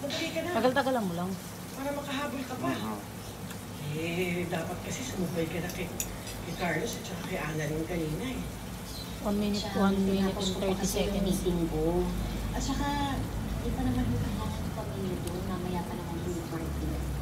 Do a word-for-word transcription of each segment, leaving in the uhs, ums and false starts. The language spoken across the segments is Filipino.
Madali ka na. Tagal-tagalan mo lang. Para makahabol ka pa. Oo. Eh, dapat kasi sumubay ka na kay, kay Carlos at saka kay Annalyn kanina eh. One minute, one minute and thirty seconds. Meeting ko. At saka, di pa naman yung kailangan ng pamilya doon. Mamaya pa naman yung party.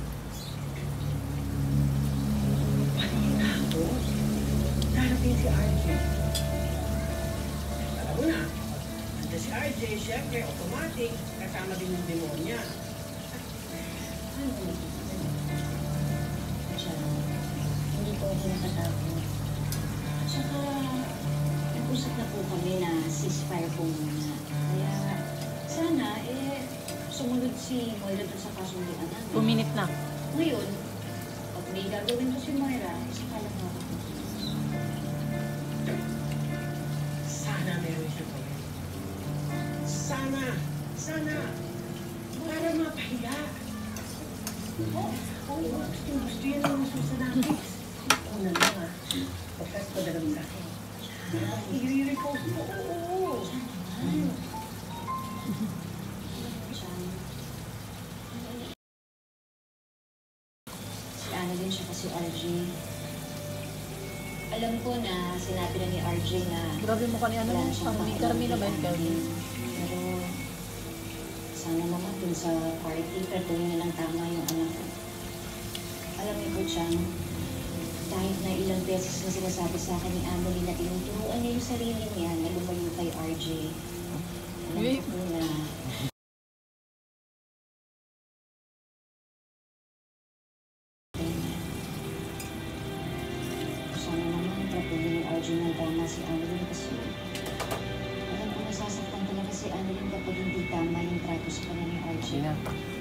Kanina ako. Darating si R J. Alam mo na, nandiyan si R J, syempre, automatic, kasama din yung demonya. Ano mo? Siya, hindi po ako nakatakot. At saka, nag-usap na po kami na ceasefire po muna. Kaya, sana, eh, sumunod si Moira doon sa kasunduan namin. Two minute na. Ngayon, pag may gagawin ko si Moira, isa ka lang ako. Sana meron siya pa rin. Sana, sana, para mapahiya. Oh, oh, gusto, gusto yan ang masusa natin. Una lang ah, pagkas ko dalam sa akin. I-repost mo, oo. Si Annalyn siya kasi R J. Alam ko na sinabi na ni R J na Grabe mo kanina wala naman. siyang Parang may pakialam karami na ba kay yung Annalyn. Kelvin? Pero sana naman dun sa party, gagawin niya lang tama yung anak ko. Alam niyo po, Chang, kahit na ilang beses na sinasabi sa akin ni Annalyn na tinuturuan niya yung sarili niya na lumayo kay R J. Alam Uy. ko po na sana naman gagawin ni R J ng tama si Annalyn kasi alam ko nasasaktan talaga si Annalyn kapag hindi tama yung trato sa kanya ni R J. Sige na.